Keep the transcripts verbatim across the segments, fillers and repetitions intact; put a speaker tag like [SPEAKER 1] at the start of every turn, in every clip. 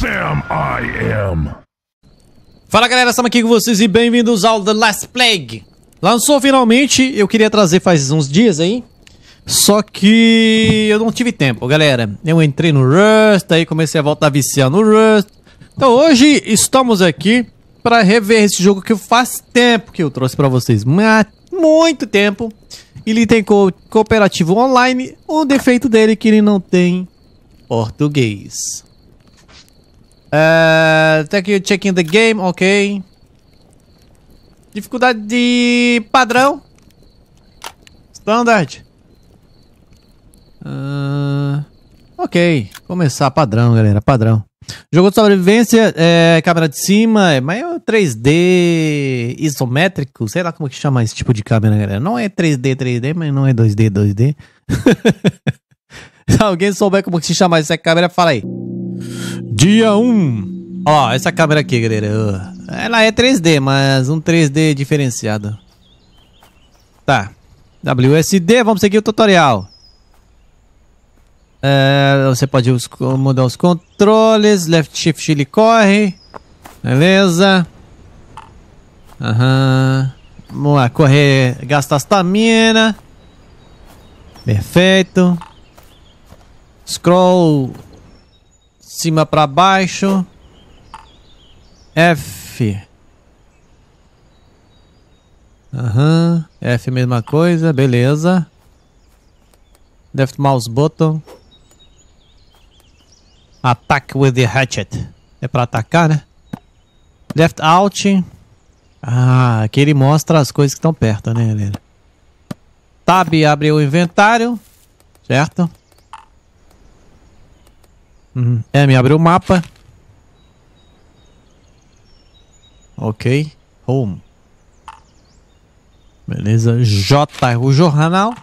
[SPEAKER 1] Sam I am.
[SPEAKER 2] Fala galera, estamos aqui com vocês e bem-vindos ao The Last Plague. Lançou finalmente, eu queria trazer faz uns dias aí, só que eu não tive tempo, galera. Eu entrei no Rust, aí comecei a voltar a viciar no Rust. Então hoje estamos aqui para rever esse jogo que faz tempo que eu trouxe para vocês, mas muito tempo. Ele tem co cooperativo online, o defeito dele é que ele não tem português. Uh, tá aqui o checking the game, ok. Dificuldade de padrão. Standard. Uh, ok, começar padrão, galera, padrão. Jogo de sobrevivência, é, câmera de cima, é, mas é três D isométrico, sei lá como que chama esse tipo de câmera, galera. Não é três D, três D, mas não é dois D, dois D. Se alguém souber como que se chama essa câmera, fala aí. Dia um. Ó, essa câmera aqui, galera. Ela é três D, mas um três D diferenciado. Tá. W S D, vamos seguir o tutorial. É, você pode mudar os controles. Left shift ele corre. Beleza. Aham. Vamos lá, correr, gastar stamina. Perfeito. Scroll cima pra baixo. F. Aham. F mesma coisa, beleza. Left mouse button. Attack with the hatchet. É pra atacar, né? Left Alt. Ah, aqui ele mostra as coisas que estão perto, né, galera? Tab abre o inventário. Certo? Uhum. M abre o mapa. Ok. Home. Beleza. J o jornal.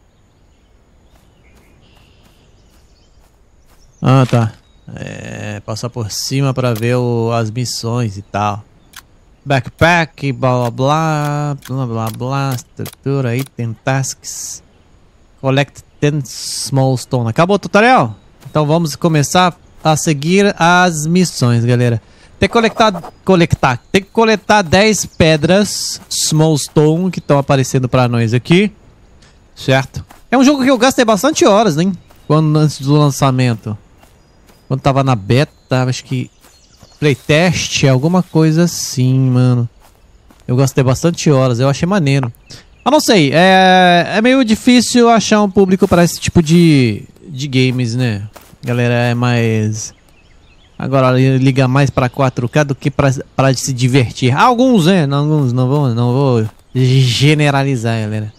[SPEAKER 2] Ah, tá. É, passar por cima para ver o, as missões e tal. Backpack, blá blá blá, blá blá blá, estrutura, item, tasks. Collect ten small stone. Acabou o tutorial? Então vamos começar a seguir as missões, galera. Tem que coletar, coletar, tem que coletar dez pedras small stone que estão aparecendo para nós aqui. Certo? É um jogo que eu gastei bastante horas, hein? Quando, antes do lançamento. Quando tava na beta, acho que playtest, alguma coisa assim, mano. Eu gastei bastante horas, eu achei maneiro. Eu não sei, é, é meio difícil achar um público para esse tipo de, de games, né? Galera é mais... Agora liga mais para quatro K do que para se divertir. Alguns, né? Alguns, não vou, não vou generalizar, galera.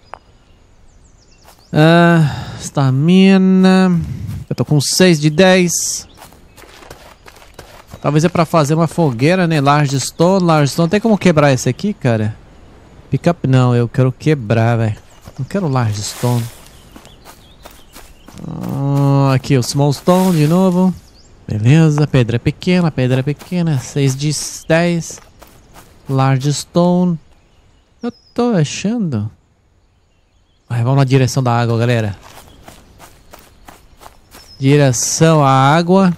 [SPEAKER 2] Ah, stamina... Eu tô com seis de dez. Talvez é pra fazer uma fogueira, né? Large stone, large stone. Tem como quebrar esse aqui, cara? Pick up não, eu quero quebrar, velho. Não quero large stone. Ah, aqui o small stone de novo. Beleza, pedra pequena, pedra pequena. seis de dez. Large stone. Eu tô achando. Vai, vamos na direção da água, galera. Direção à água.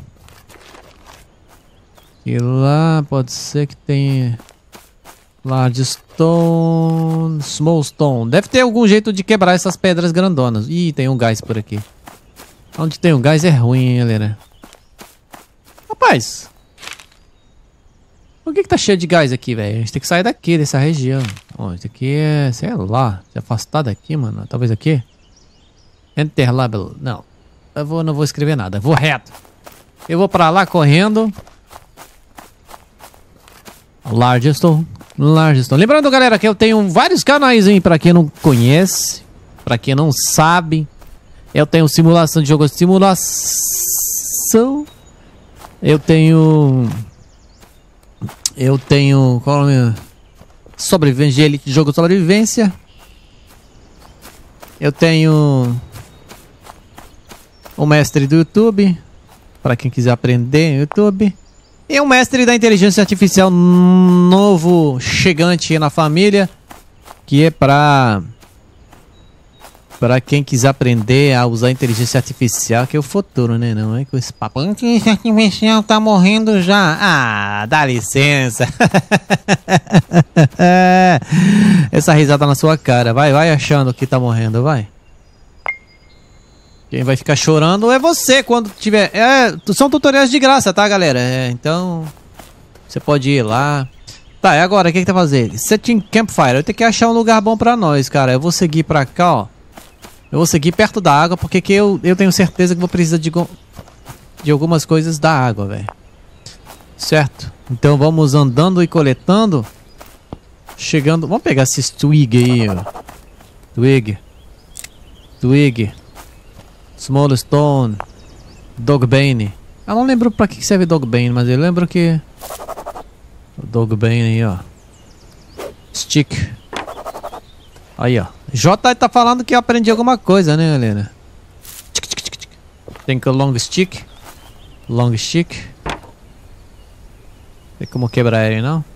[SPEAKER 2] E lá pode ser que tenha large stone, small stone. Deve ter algum jeito de quebrar essas pedras grandonas. Ih, tem um gás por aqui. Onde tem um gás é ruim, hein, galera. Rapaz, por que que tá cheio de gás aqui, velho? A gente tem que sair daqui, dessa região. Ó, isso aqui é, sei lá, se afastar daqui, mano. Talvez aqui. Enter label, não. Eu vou, não vou escrever nada, vou reto. Eu vou pra lá correndo. Large stone, large stone. Lembrando, galera, que eu tenho vários canais, hein, pra quem não conhece, pra quem não sabe. Eu tenho simulação de jogos de simulação. Eu tenho... Eu tenho... Qual é o nome? Sobrevivência de Elite, jogo de sobrevivência. Eu tenho... O mestre do YouTube, para quem quiser aprender no YouTube. E o mestre da inteligência artificial novo chegante na família, que é para Pra quem quiser aprender a usar inteligência artificial, que é o futuro, né? Não é com esse papo. A inteligência artificial tá morrendo já. Ah, dá licença. Essa risada na sua cara. Vai, vai achando que tá morrendo, vai. Quem vai ficar chorando é você quando tiver... É, são tutoriais de graça, tá, galera? É, então... Você pode ir lá. Tá, e agora? O que que tá fazendo? Setting Campfire. Eu tenho que achar um lugar bom pra nós, cara. Eu vou seguir pra cá, ó. Eu vou seguir perto da água, porque que eu, eu tenho certeza que vou precisar de, de algumas coisas da água, velho. Certo? Então vamos andando e coletando. Chegando... Vamos pegar esses twig aí, ó. Twig. Twig. Small Stone. Dogbane. Eu não lembro pra que serve Dogbane, mas eu lembro que... O Dogbane aí, ó. Stick. Aí, ó. J tá falando que eu aprendi alguma coisa, né, galera? Tem que long stick. Long stick. Tem como quebrar ele, não?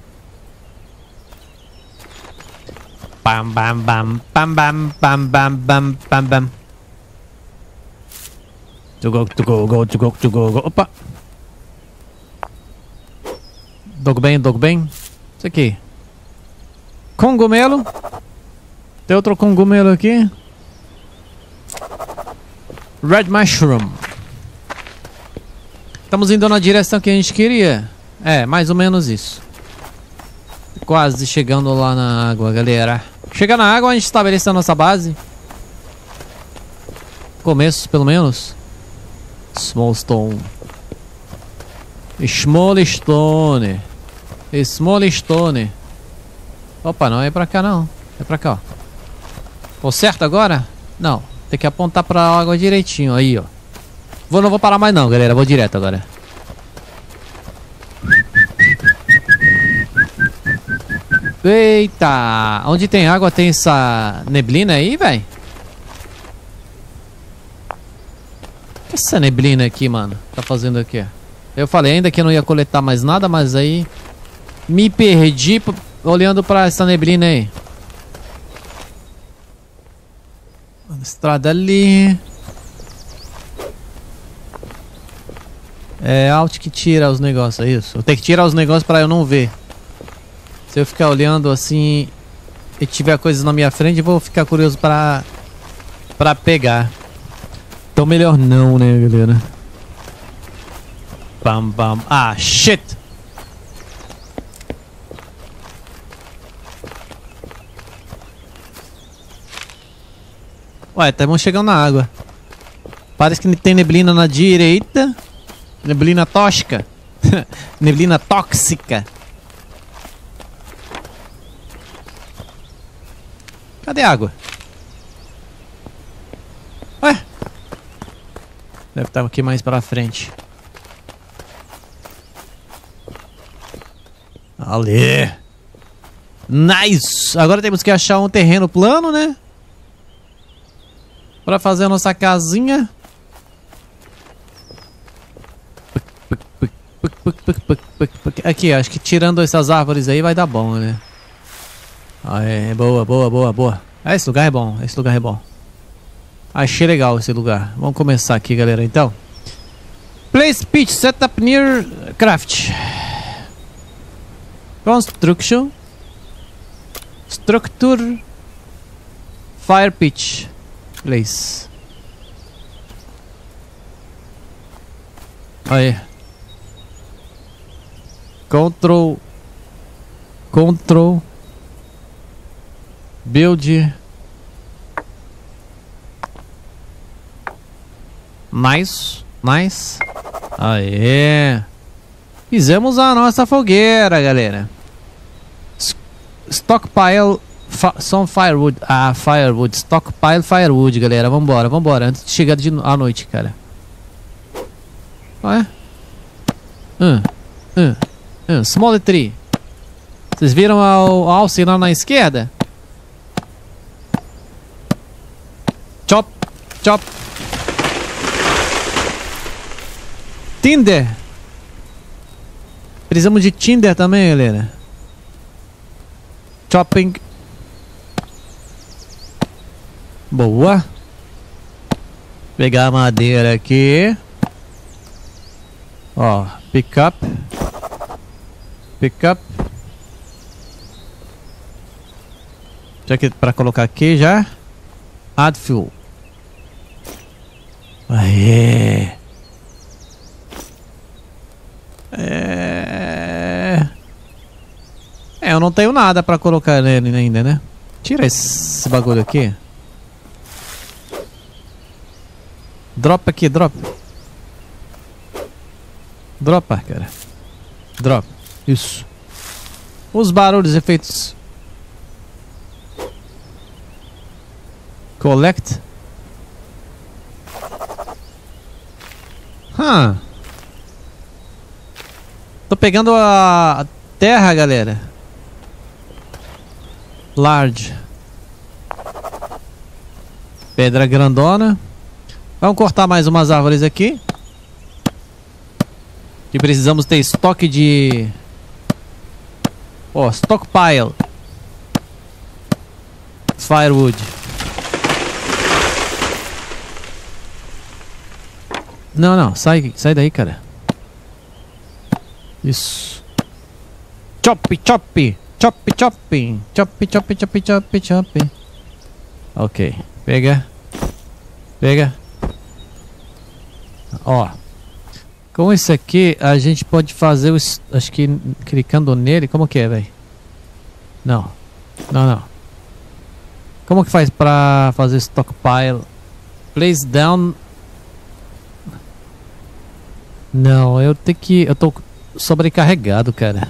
[SPEAKER 2] Bam, bam, bam, bam, bam, bam, bam, bam, bam, bam. To go, to go, go, to go, to go, go. Opa! Dogbane, Dogbane. Isso aqui. Cogumelo. Tem outro cogumelo aqui. Red Mushroom. Estamos indo na direção que a gente queria. É, mais ou menos isso. Quase chegando lá na água, galera. Chega na água, a gente estabelece a nossa base. Começo, pelo menos. Small Stone. Small Stone. Small Stone. Opa, não é pra cá não. É pra cá, ó. Tô certo agora? Não. Tem que apontar pra água direitinho. Aí, ó. Vou, não vou parar mais não, galera. Vou direto agora. Eita. Onde tem água tem essa neblina aí, velho? O que é essa neblina aqui, mano? Tá fazendo aqui, ó. Eu falei ainda que eu não ia coletar mais nada, mas aí... Me perdi olhando pra essa neblina aí. Estrada ali. É alt que tira os negócios, é isso? Eu tenho que tirar os negócios pra eu não ver. Se eu ficar olhando assim e tiver coisas na minha frente, eu vou ficar curioso pra, pra pegar. Então melhor não, né, galera? Bam, bam. Ah, shit! Ué, estamos chegando na água. Parece que tem neblina na direita. Neblina tóxica. Neblina tóxica. Cadê a água? Ué? Deve estar aqui mais pra frente. Ali. Nice! Agora temos que achar um terreno plano, né? Pra fazer a nossa casinha. Aqui, acho que tirando essas árvores aí vai dar bom, né? Ah, é, boa, boa, boa, boa. Ah, esse lugar é bom, esse lugar é bom. Achei legal esse lugar. Vamos começar aqui, galera, então. Place pitch, setup near craft. Construction. Structure. Fire pitch. Place. Aí. Control. Control. Build. Nice. Nice. Aê. Fizemos a nossa fogueira, galera. Stockpile. Some firewood. Ah, firewood. Stockpile firewood, galera. Vambora, vambora. Antes de chegar de à noite, cara. Olha. Hum, hum, hum. Small tree. Vocês viram o alce lá na esquerda? Chop, chop. Tinder. Precisamos de Tinder também, galera. Chopping. Boa. Pegar a madeira aqui. Ó, pick up. Pick up. Já que para colocar aqui já. Add fuel. Aê. É... é, eu não tenho nada para colocar nele ainda, né? Tira esse bagulho aqui. Dropa aqui, drop. Dropa, cara. Drop. Isso. Os barulhos, efeitos. Collect. Huh. Tô pegando a terra, galera. Large. Pedra grandona. Vamos cortar mais umas árvores aqui. Que precisamos ter estoque de... Ó, oh, stockpile. Firewood. Não, não, sai, sai daí, cara. Isso. Chop, chop. Chop, chop. Chop, chop, chop, chop, chop. Ok. Pega. Pega. Ó. Com esse aqui, a gente pode fazer o... Acho que clicando nele... Como que é, velho? Não. Não, não. Como que faz pra fazer stockpile? Place down... Não, eu tenho que... Eu tô sobrecarregado, cara.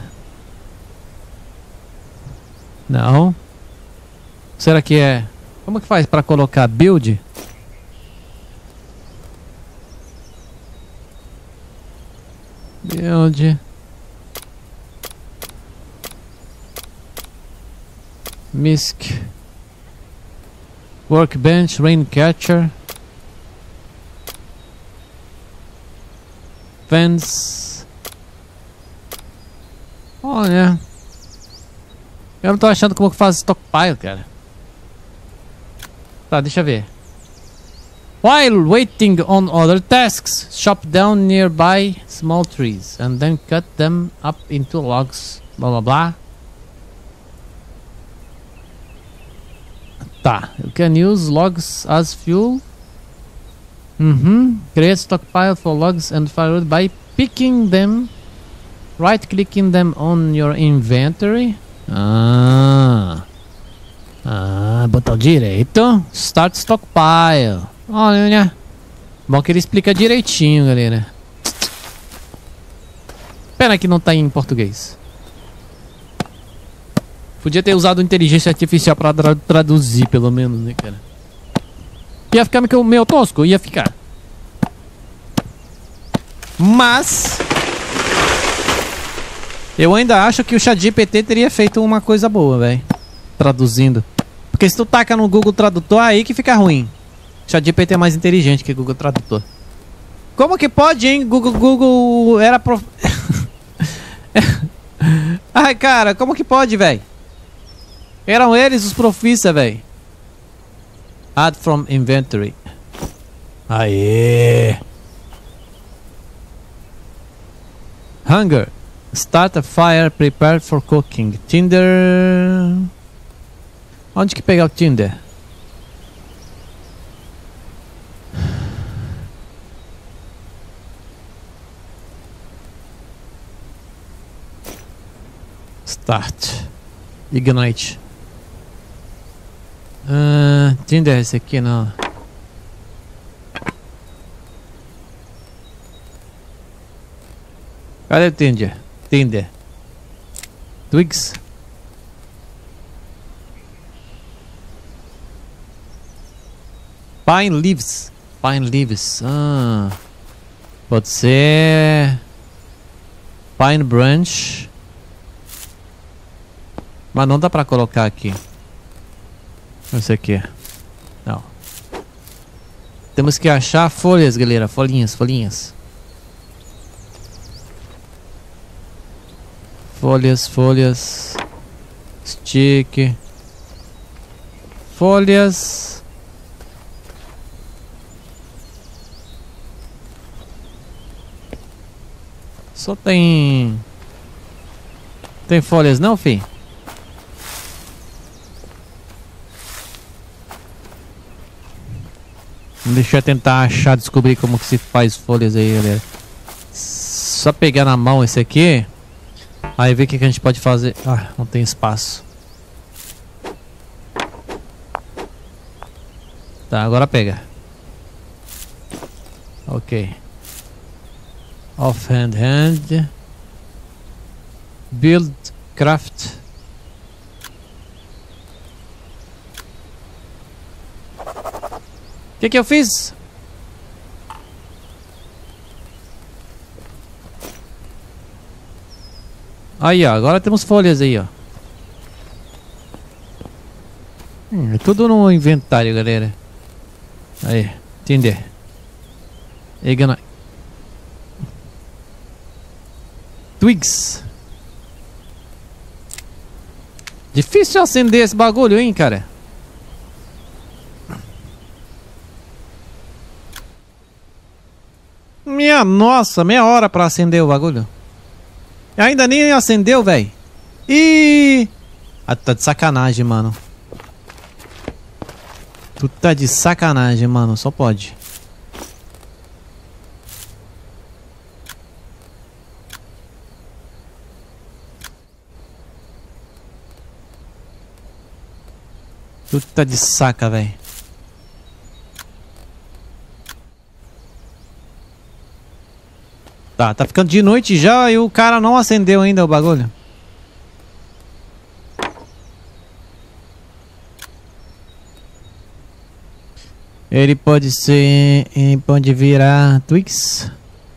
[SPEAKER 2] Não. Será que é... Como que faz pra colocar build? Build. Misc. Workbench, rain catcher. Fence. Olha. Eu não tô achando como que faz stockpile, cara. Tá, deixa eu ver. While waiting on other tasks, chop down nearby small trees and then cut them up into logs. Blá blá blá. Tá, you can use logs as fuel. Uhum. Create stockpile for logs and firewood by picking them, right clicking them on your inventory. Ah. Ah, botão direito. Start stockpile. Olha. Bom que ele explica direitinho, galera. Pena que não tá em português. Podia ter usado inteligência artificial pra tra traduzir, pelo menos, né, cara? Ia ficar meio, meio tosco, ia ficar. Mas... eu ainda acho que o ChatGPT teria feito uma coisa boa, velho. Traduzindo. Porque se tu taca no Google Tradutor, aí que fica ruim. O ChatGPT é mais inteligente que o Google Tradutor. Como que pode, hein? Google, Google era prof... Ai, cara, como que pode, velho? Eram eles os profissa, velho. Add from inventory. Aê! Hunger. Start a fire, prepare for cooking. Tinder. Onde que pegar o Tinder? Start. Ignite. Uh, Tinder, esse aqui não. Cadê o Tinder? Tinder. Twigs. Pine leaves. Pine leaves. Ah. Pode ser. Pine branch. Mas não dá pra colocar aqui. Esse aqui. Não. Temos que achar folhas, galera. Folhinhas, folhinhas. Folhas, folhas. Stick. Folhas. Só tem... Tem folhas não, fi? Deixa eu tentar achar, descobrir como que se faz folhas aí, galera. Só pegar na mão esse aqui. Aí ver o que, que a gente pode fazer. Ah, não tem espaço. Tá, agora pega. Ok. Offhand hand. Build, craft. O que que eu fiz? Aí, ó. Agora temos folhas aí, ó. Hum, é tudo no inventário, galera. Aí, entender. Igna. Twigs. Difícil acender esse bagulho, hein, cara. Minha nossa, meia hora pra acender o bagulho. Ainda nem acendeu, velho. Ih! Ah, tá de sacanagem, mano. Tu tá de sacanagem, mano. Só pode. Tu tá de saca, velho. Tá, tá ficando de noite já e o cara não acendeu ainda o bagulho. Ele pode ser... Ele pode virar Twix.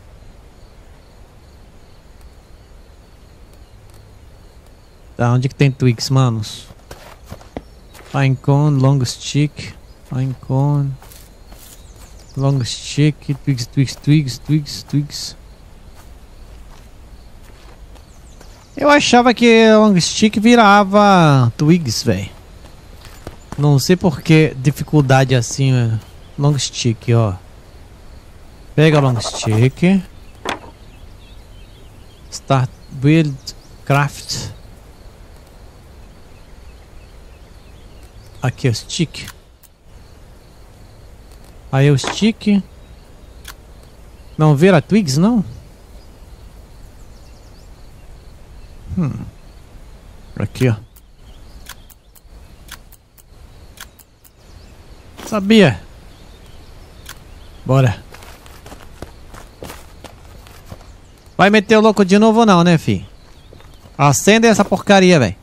[SPEAKER 2] Tá, onde que tem Twix, manos? Pine cone, long stick. Pine cone. Long stick. Twigs, twigs, twigs, twigs, twigs. Eu achava que long stick virava twigs, velho. Não sei por que dificuldade assim, véio. Long stick, ó. Pega long stick. Start build craft. Aqui é o stick. Aí é o stick. Não vira twigs, não? Hum. Aqui, ó. Sabia. Bora. Vai meter o louco de novo não, né, fi? Acende essa porcaria, velho.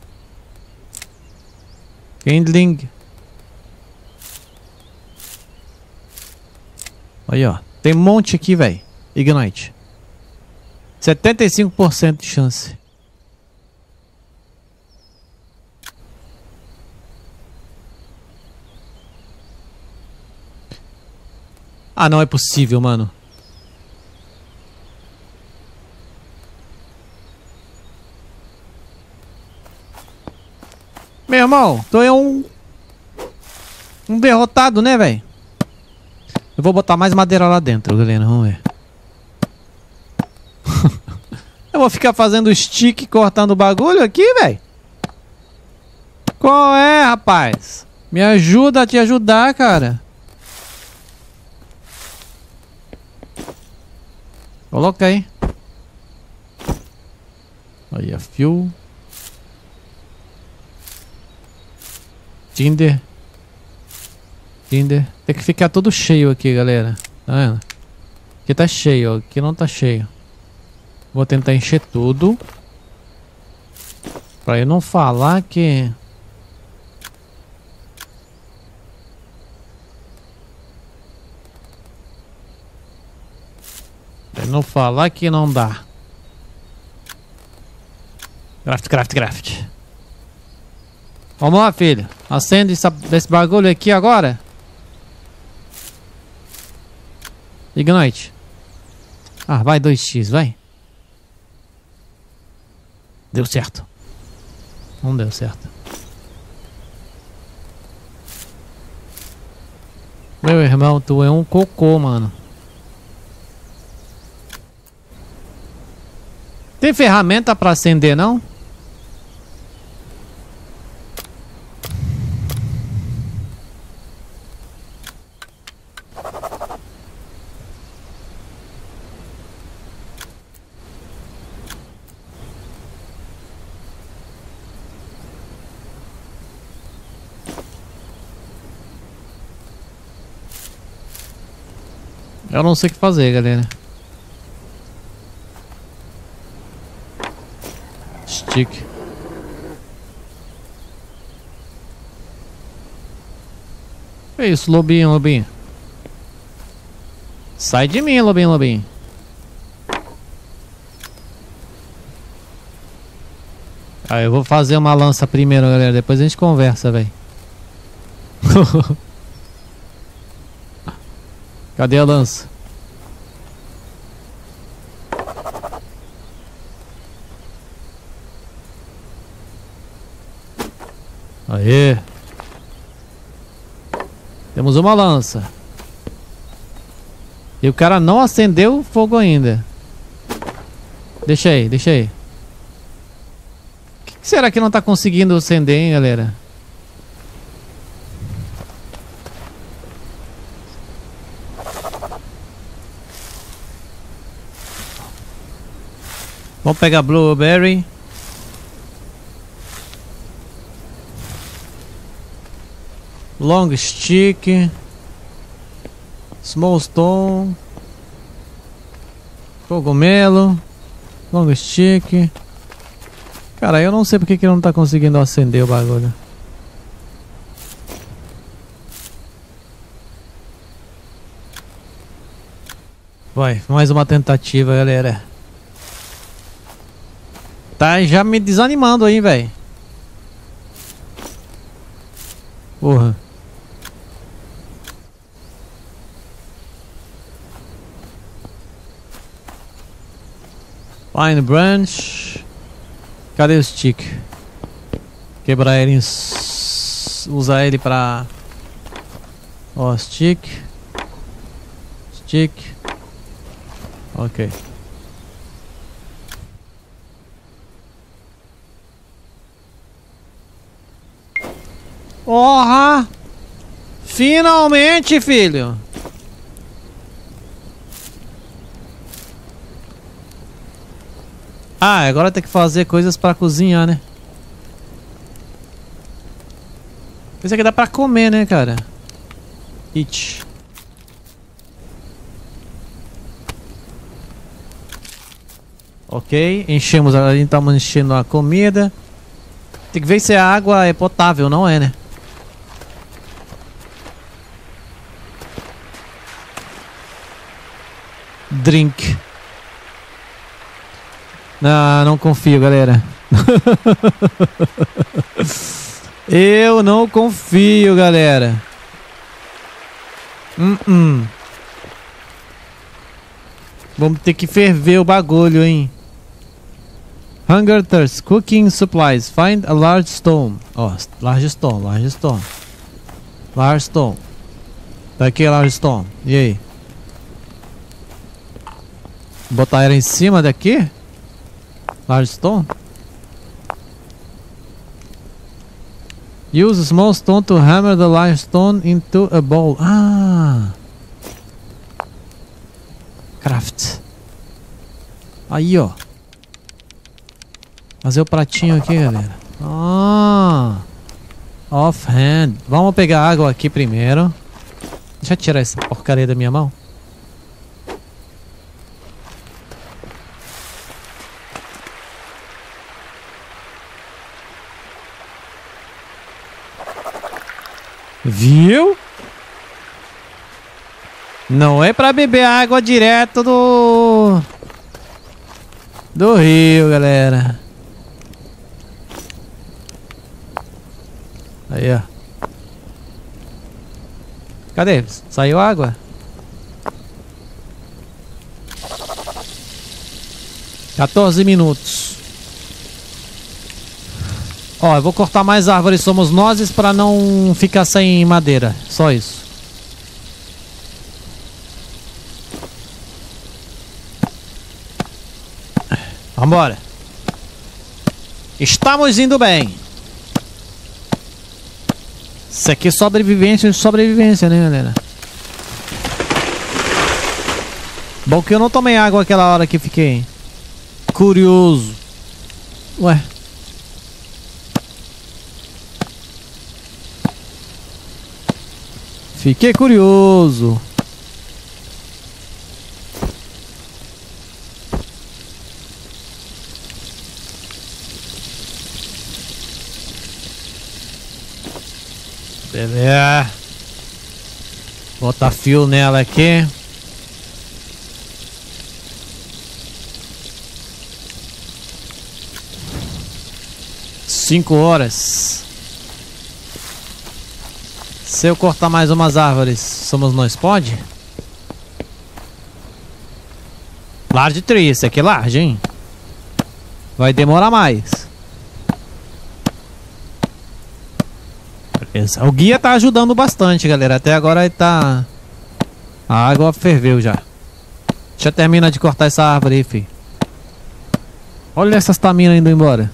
[SPEAKER 2] Kindling. Aí, ó. Tem um monte aqui, velho. Ignite. setenta e cinco por cento de chance. Ah, não é possível, mano. Meu irmão, tu é um... Um derrotado, né, velho? Eu vou botar mais madeira lá dentro, galera. Vamos ver. Eu vou ficar fazendo stick cortando o bagulho aqui, velho. Qual é, rapaz? Me ajuda a te ajudar, cara. Coloca aí. Aí, a fio. Tinder. Tinder. Tem que ficar tudo cheio aqui, galera. Tá vendo? Aqui tá cheio, ó. Aqui não tá cheio. Vou tentar encher tudo. Pra eu não falar que... Pra eu não falar que não dá. Craft, craft, craft. Vamos lá, filho. Acende essa, esse bagulho aqui agora. Ignite. Ah, vai dois x, vai. Deu certo. Não deu certo. Meu irmão, tu é um cocô, mano. Tem ferramenta pra acender, não? Eu não sei o que fazer, galera. Stick. Que isso, lobinho, lobinho? Sai de mim, lobinho, lobinho. Ah, eu vou fazer uma lança primeiro, galera. Depois a gente conversa, velho. Cadê a lança? Aê! Temos uma lança. E o cara não acendeu o fogo ainda. Deixa aí, deixa aí. O que será que não tá conseguindo acender, hein, galera? Vamos pegar blueberry. Long stick. Small stone. Cogumelo. Long stick. Cara, eu não sei porque que não tá conseguindo acender o bagulho. Vai, mais uma tentativa, galera. Tá já me desanimando aí, velho. Porra. Pine branch. Cadê o stick? Quebrar ele. Usar ele pra... Ó, stick. Stick. Ok. Porra! Finalmente, filho! Ah, agora tem que fazer coisas pra cozinhar, né? Isso aqui dá pra comer, né, cara? Eat. Ok, enchemos, a gente tá enchendo a comida. Tem que ver se a água é potável, não é, né? Drink. Não, não confio, galera. Eu não confio, galera. Uh -uh. Vamos ter que ferver o bagulho, hein? Hunger, thirst, cooking supplies. Find a large stone. Ó, oh, large stone, large stone. Large stone. Tá aqui a large stone. E aí? Botar ela em cima daqui? Large stone? Use a small stone to hammer the large stone into a bowl. Ah! Craft. Aí, ó. Fazer o pratinho aqui, galera. Ah! Offhand. Vamos pegar água aqui primeiro. Deixa eu tirar essa porcaria da minha mão. Viu? Não é pra beber água direto do... do rio, galera. Aí, ó. Cadê? Saiu água? quatorze minutos. Ó, eu vou cortar mais árvores somos nós para não ficar sem madeira. Só isso. Vambora. Estamos indo bem. Isso aqui é sobrevivência, sobrevivência, né, galera? Bom que eu não tomei água aquela hora que fiquei curioso. Ué. Fiquei curioso. Beleza. Botar fio nela aqui. Cinco horas. Se eu cortar mais umas árvores, somos nós, pode? Large tree, esse aqui é large, hein? Vai demorar mais. Beleza. O guia tá ajudando bastante, galera. Até agora ele tá... A água ferveu já. Deixa eu terminar de cortar essa árvore aí, filho. Olha essas taminas indo embora.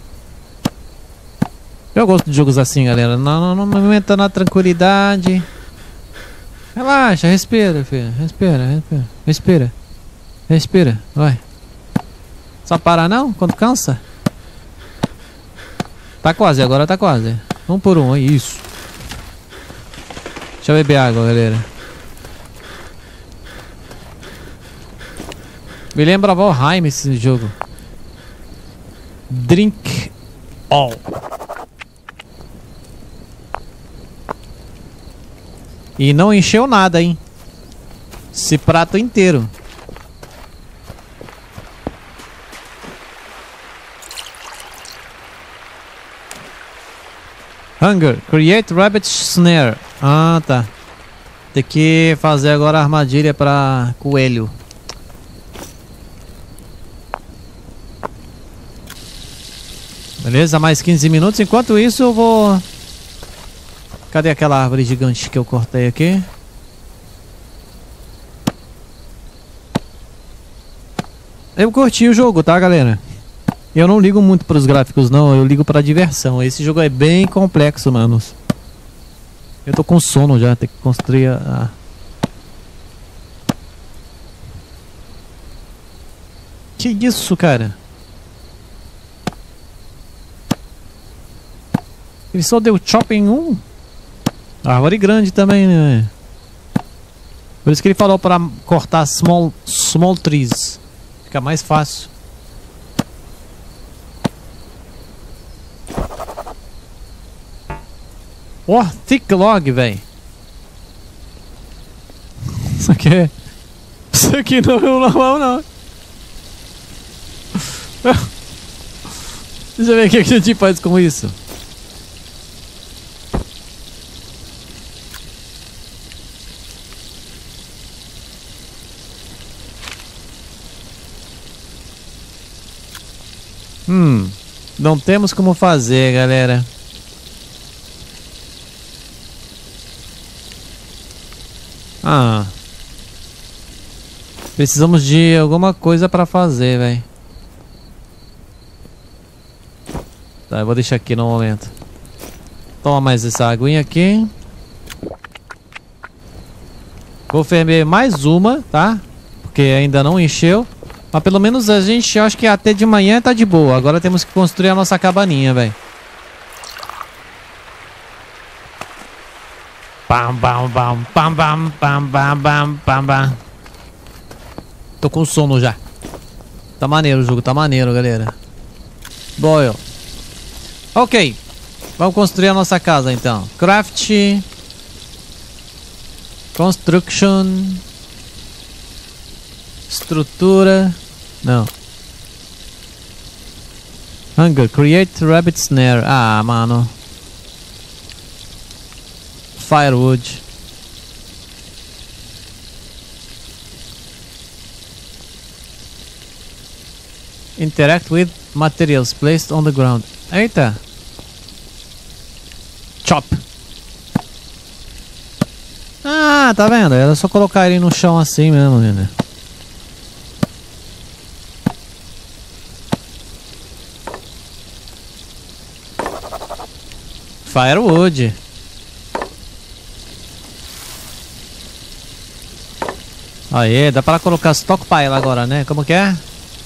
[SPEAKER 2] Eu gosto de jogos assim, galera. Não, não, não aumenta na tranquilidade. Relaxa, respira, filho. Respira, respira. Respira. Respira, vai. Só parar não? Quando cansa? Tá quase, agora tá quase. Um por um, é isso. Deixa eu beber água, galera. Me lembra Valheim esse jogo. Drink all. E não encheu nada, hein? Esse prato inteiro. Hunger. Create rabbit snare. Ah, tá. Tem que fazer agora a armadilha pra coelho. Beleza, mais quinze minutos. Enquanto isso eu vou... Cadê aquela árvore gigante que eu cortei aqui? Eu curti o jogo, tá, galera? Eu não ligo muito para os gráficos, não. Eu ligo para diversão. Esse jogo é bem complexo, manos. Eu tô com sono já. Tem que construir a... Que isso, cara? Ele só deu chop em um? Árvore grande também, né? Por isso que ele falou para cortar small, small trees. Fica mais fácil. Ó, oh, thick log, velho. Isso aqui é... Isso aqui não é o normal, não. Deixa eu ver o que a gente faz com isso. Hum, não temos como fazer, galera. Ah, precisamos de alguma coisa pra fazer, velho. Tá, eu vou deixar aqui no momento. Toma mais essa aguinha aqui. Vou ferver mais uma, tá? Porque ainda não encheu. Mas pelo menos a gente, acho que até de manhã tá de boa. Agora temos que construir a nossa cabaninha, velho. Pam, pam, pam, pam, pam, pam, pam, pam, pam, pam. Tô com sono já. Tá maneiro o jogo, tá maneiro, galera. Boil. Ok. Vamos construir a nossa casa, então. Craft. Construction. Estrutura. Não. Hunger. Create rabbit snare. Ah, mano. Firewood. Interact with materials placed on the ground. Eita. Chop. Ah, tá vendo? Era só colocar ele no chão assim mesmo, né? Firewood. Aí, dá pra colocar stockpile agora, né? Como que é?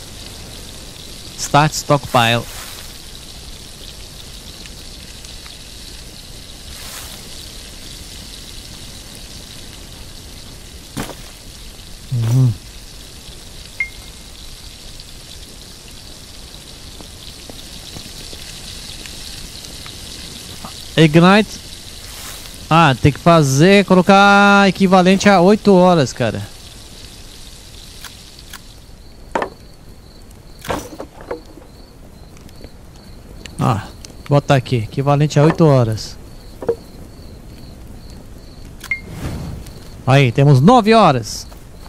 [SPEAKER 2] Start stockpile. Uhum. Ignite. Ah, tem que fazer, colocar equivalente a oito horas, cara. Ah, botar aqui, equivalente a oito horas. Aí, temos nove horas.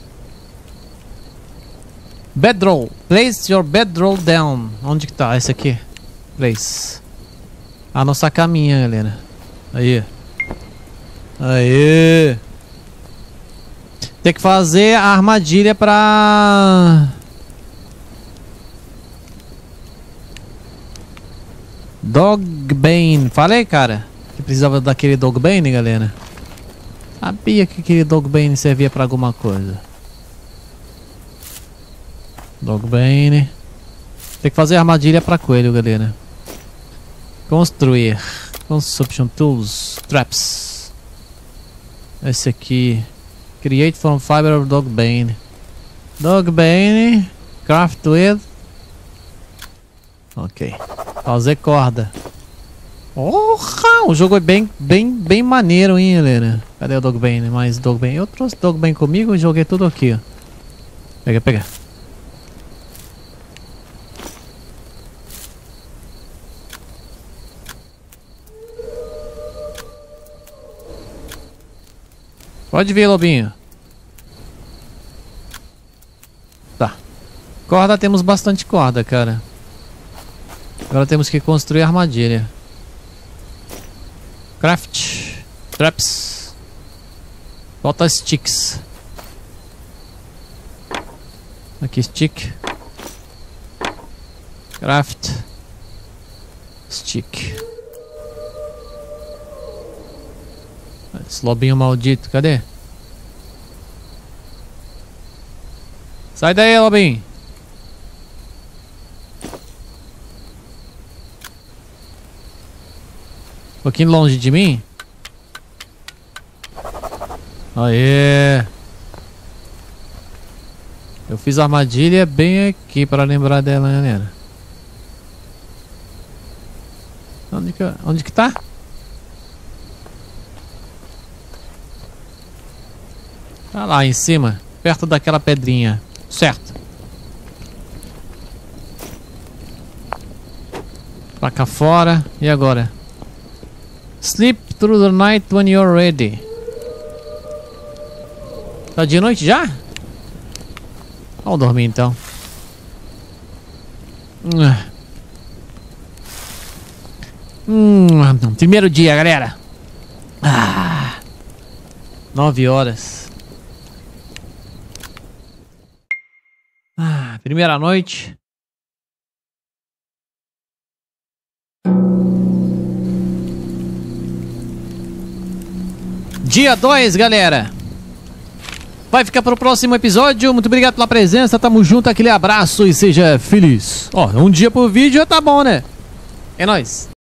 [SPEAKER 2] Bedroll. Place your bedroll down. Onde que tá? Esse aqui. Place. A nossa caminha, galera. Aí. Aí. Tem que fazer a armadilha pra... Dogbane. Falei, cara, que precisava daquele Dogbane, galera. Sabia que aquele Dogbane servia pra alguma coisa. Dogbane. Tem que fazer armadilha pra coelho, galera. Construir. Construction Tools. Traps. Esse aqui. Create from fiber of Dogbane. Dogbane. Craft with. Ok. Fazer corda. Porra! O jogo é bem, bem, bem maneiro, hein, galera? Cadê o Dogbane? Mais Dogbane. Eu trouxe Dogbane comigo e joguei tudo aqui, ó. Pega, pega. Pode vir, lobinho. Tá. Corda, temos bastante corda, cara. Agora temos que construir a armadilha. Craft. Traps. Falta sticks. Aqui, stick. Craft. Stick. Esse lobinho maldito, cadê? Sai daí, lobinho. Um pouquinho longe de mim. Aê. Eu fiz a armadilha bem aqui para lembrar dela, galera. Onde que, onde que tá? Tá lá em cima, perto daquela pedrinha. Certo. Pra cá fora. E agora? Sleep through the night when you're ready. Tá de noite já? Vamos dormir então. Hum, primeiro dia, galera. Ah, nove horas. Ah, primeira noite. Dia dois, galera. Vai ficar pro próximo episódio. Muito obrigado pela presença. Tamo junto, aquele abraço e seja feliz. Ó, um dia por vídeo já tá bom, né? É nóis.